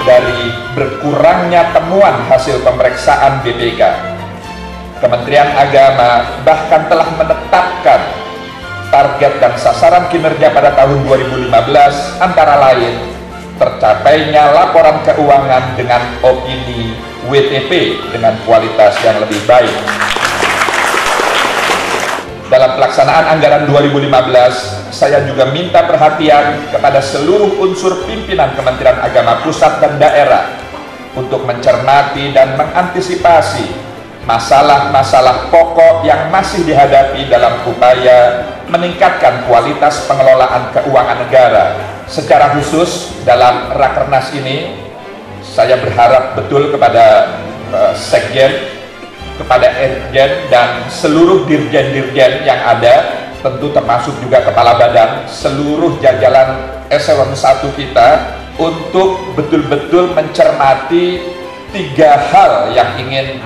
dari berkurangnya temuan hasil pemeriksaan BPK. Kementerian Agama bahkan telah menetapkan target dan sasaran kinerja pada tahun 2015 antara lain tercapainya laporan keuangan dengan opini WTP dengan kualitas yang lebih baik. Dalam pelaksanaan anggaran 2015, saya juga minta perhatian kepada seluruh unsur pimpinan Kementerian Agama pusat dan daerah untuk mencermati dan mengantisipasi masalah-masalah pokok yang masih dihadapi dalam upaya meningkatkan kualitas pengelolaan keuangan negara. Secara khusus dalam Rakernas ini, saya berharap betul kepada Sekjen, kepada Irjen dan seluruh dirjen-dirjen yang ada, tentu termasuk juga kepala badan, seluruh jajaran eselon 1 kita, untuk betul-betul mencermati 3 hal yang ingin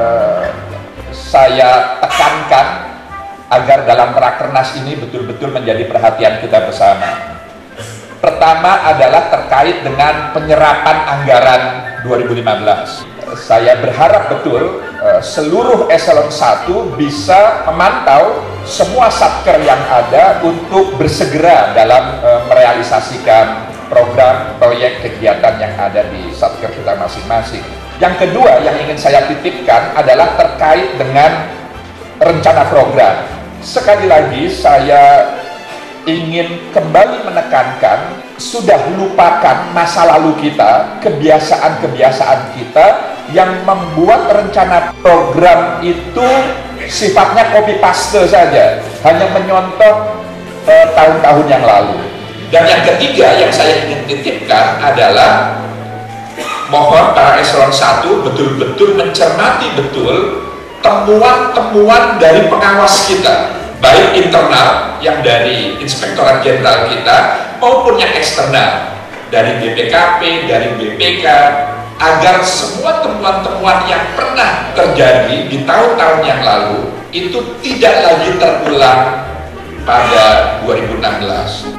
saya tekankan agar dalam Rakernas ini betul-betul menjadi perhatian kita bersama. Pertama adalah terkait dengan penyerapan anggaran 2015. Saya berharap betul seluruh eselon 1 bisa memantau semua satker yang ada untuk bersegera dalam merealisasikan program, proyek, kegiatan yang ada di satker kita masing-masing. Yang kedua yang ingin saya titipkan adalah terkait dengan rencana program. Sekali lagi saya ingin kembali menekankan, sudah lupakan masa lalu kita, kebiasaan-kebiasaan kita yang membuat rencana program itu sifatnya copy paste saja, hanya menyontoh tahun-tahun yang lalu. Dan yang ketiga yang saya ingin titipkan adalah mohon para eselon 1 betul-betul mencermati betul temuan-temuan dari pengawas kita, baik internal yang dari Inspektorat Jenderal kita maupun yang eksternal dari BPKP, dari BPK, agar semua temuan-temuan yang pernah terjadi di tahun-tahun yang lalu itu tidak lagi terulang pada 2016.